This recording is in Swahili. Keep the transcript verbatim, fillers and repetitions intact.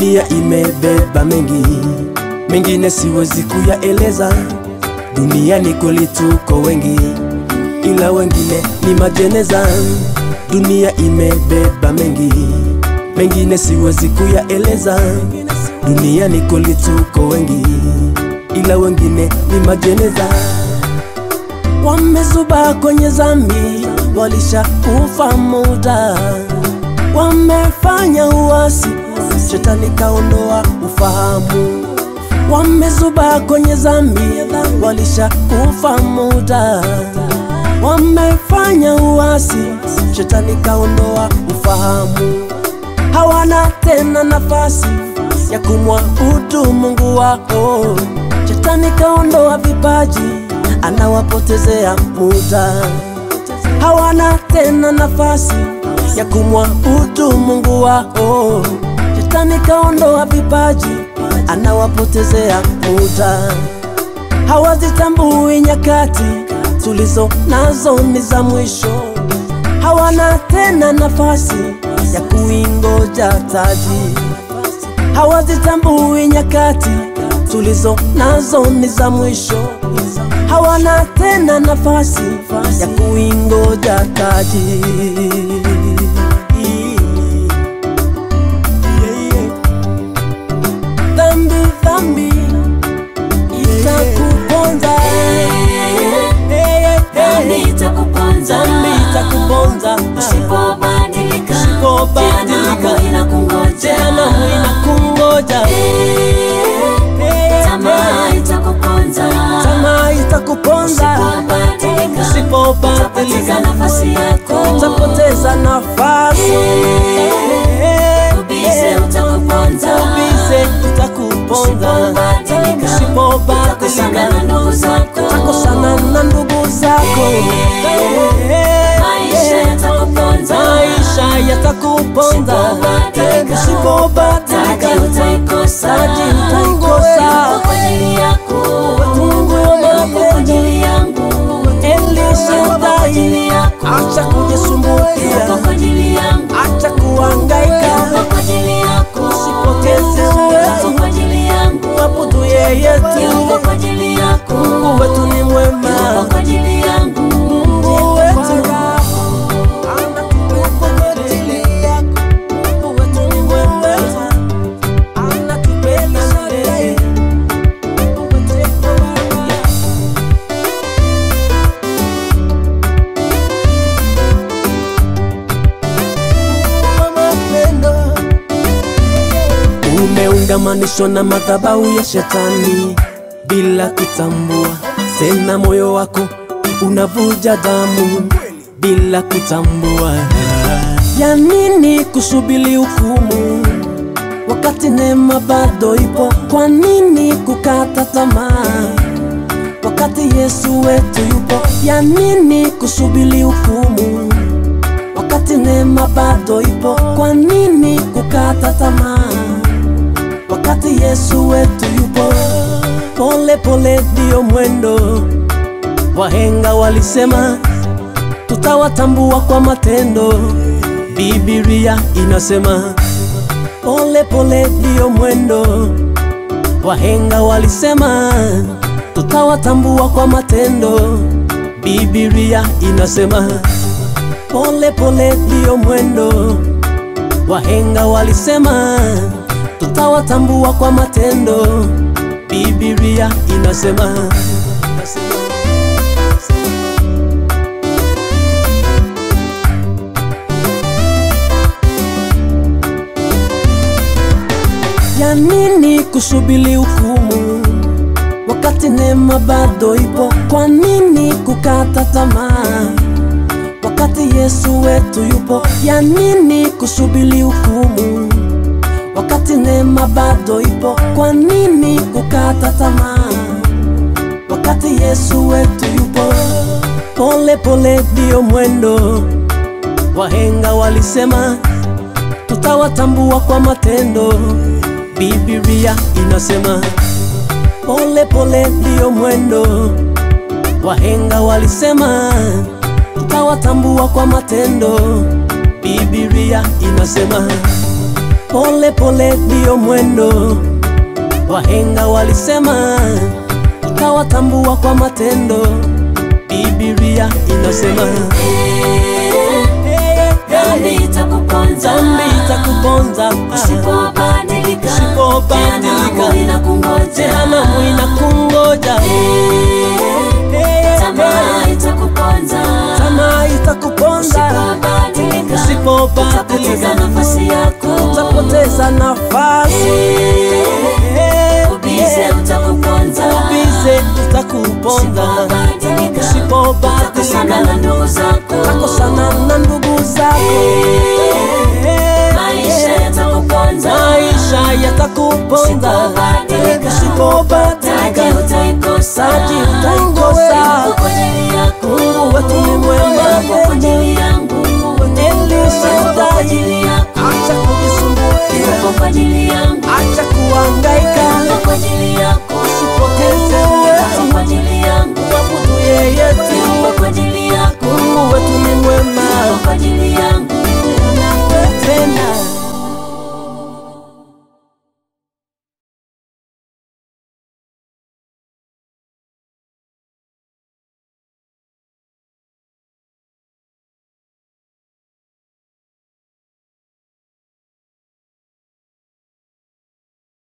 Dunia imebeba mengi, mengine siwezi kuyaeleza. Duniani kweli tuko wengi, ila wengine ni majeneza. Dunia imebeba mengi, mengine siwezi kuyaeleza. Duniani kweli tuko wengi, ila wengine ni majeneza. Wamezuba kwenye dhambi, walisha kufa muda. Wamefanya uasi, shetani kaondoa ufahamu. Wamezuba kwenye dhambi, walisha kufa muda. Wamefanya uasi, shetani kaondoa ufahamu. Hawana tena nafasi ya kumwabudu Mungu wao. Shetani kaondoa vipaji, anawapotezea muda. Hawana tena nafasi ya kumwabudu Mungu wao. Shetani kaondoa vipaji, anawapotezea muda. Hawazitambui nyakati tulizo nazo ni za mwisho. Hawana tena nafasi ya kuingoja taji. Hawazitambui nyakati tulizo nazo ni za mwisho. Hawana tena nafasi ya kuingoja taji. Dhambi, dhambi itakuponza. Dhambi itakuponza. Dhambi itakuponza. Usipobadilika, Usipobadilika, jehanamu inakungoja. jehanamu inakungoja. Tamaa itakuponza. Tamaa itakuponza. Usipobadilika, Usipobadilika, utapoteza nafasi yako. utapoteza nafasi. Ubize utakuponza. Ubize utakuponza. Usipobadilika, utakosana na ndugu zako. utakosana na ndugu zako. Maisha yatakuponza. Maisha yatakuponza. Usipobadilika, Usipobadilika, taji utaikosa. taji utaikosa. Yuko kwa ajili yako. Mungu Yuko kwa ajili yangu. El Shaddai, acha kujisumbukia, Yuko kwa ajili yangu. acha kuhangaika. Yuko kwa ajili yako. Usipoteze Yuko muda, kwa ajili yangu. mwabudu yeye Yuko tu. kwa ajili yako. Mungu wetu ni Yuko mwema. kwa ajili yangu. Mungu wetu anatupenda kwa ajili yako. Mungu wetu ni mwema, anatupenda milele. Mungu wetu ni mwema. Umeungamanishwa na madhabahu ya shetani bila kutambua. Tena moyo wako unavuja damu bila kutambua. Ya nini kusubiri hukumu wakati neema bado ipo? Kwa nini kukata tamaa wakati Yesu wetu yupo? Ya nini kusubiri hukumu wakati neema bado ipo? Kwa nini kukata tamaa wakati Yesu wetu yupo? Pole pole ndio mwendo. Wahenga walisema tutawatambua kwa matendo. Biblia inasema pole pole ndio mwendo. Wahenga walisema tutawatambua kwa matendo. Biblia inasema pole pole ndio mwendo. Wahenga walisema tutawatambua kwa matendo. Biblia inasema. Ya nini kusubiri hukumu wakati neema bado ipo? Kwa nini kukata tamaa wakati Yesu wetu yupo? Ya nini kusubiri hukumu wakati neema bado ipo? Kwa nini kukata tamaa wakati Yesu wetu yupo? Pole pole ndio mwendo. Wahenga walisema tutawatambua kwa matendo. Biblia inasema pole pole ndio mwendo. Wahenga walisema tutawatambua kwa matendo. Biblia inasema pole pole ndio mwendo. Wahenga walisema utawatambua kwa matendo. Biblia inasema dhambi itakuponza, dhambi itakuponza usipobadilika, usipobadilika, inakungoja, jehanamu inakungoja. tamaa itakuponza, tamaa itakuponza, usipobadilika, usipobadilika, utapoteza nafasi yako, utapoteza nafasi. ubize utakuponza, ubize utakuponza, usipobadilika, utakosana na ndugu zako, utakosana na ndugu zako. maisha yatakuponza, maisha yatakuponza, usipobadilika, taji utaikosa, taji utaikosa. Mungu wetu ni mwema, kwa ajili yangu, Elisha kwa ajili yangu.